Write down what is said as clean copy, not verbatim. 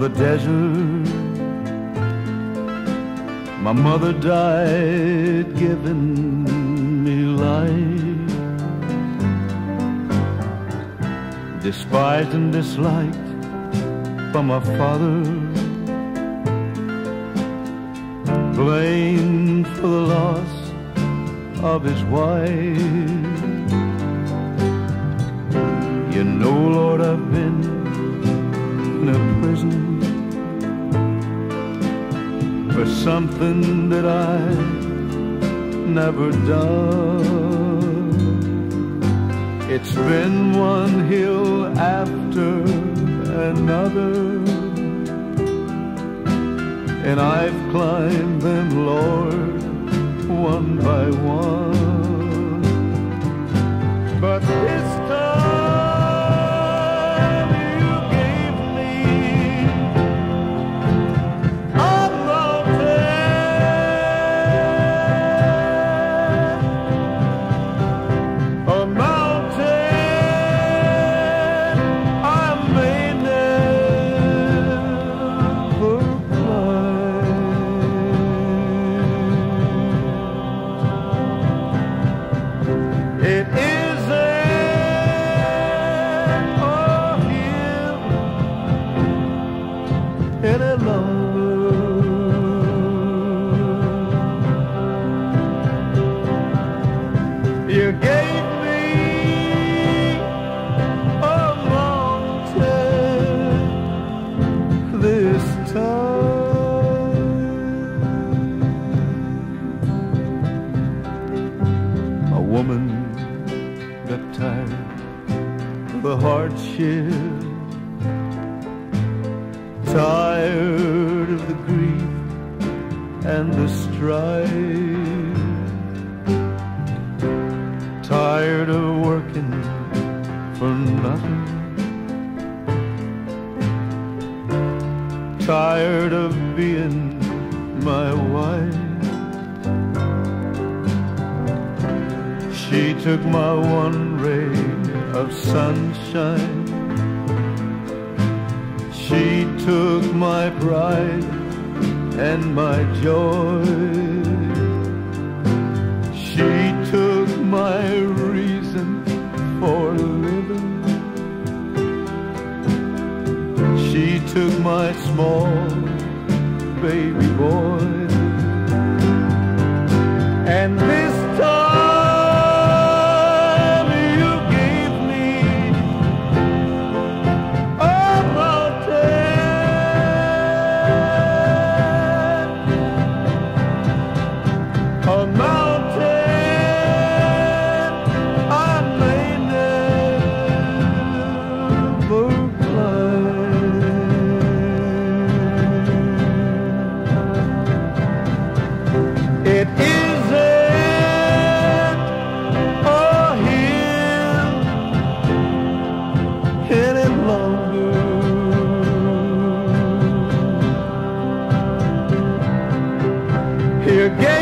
the desert. My mother died giving me life, despised and disliked by my father, blamed for the loss of his wife. You know, Lord, I've been in a prison for something that I never done. It's been one hill after another, and I've climbed them, Lord, one by one. But this time you gave me a mountain I may never climb. It isn't a hill any longer. You gave me a mountain this time. A woman got tired of the hardship, tired of the grief and the strife, tired of working for nothing, tired of being my wife. She took my one ray of sunshine, she took my pride and my joy, she took my reason for living, she took my small baby boy. And this time you gave me a mountain I may never climb. It isn't a hill any longer. Here,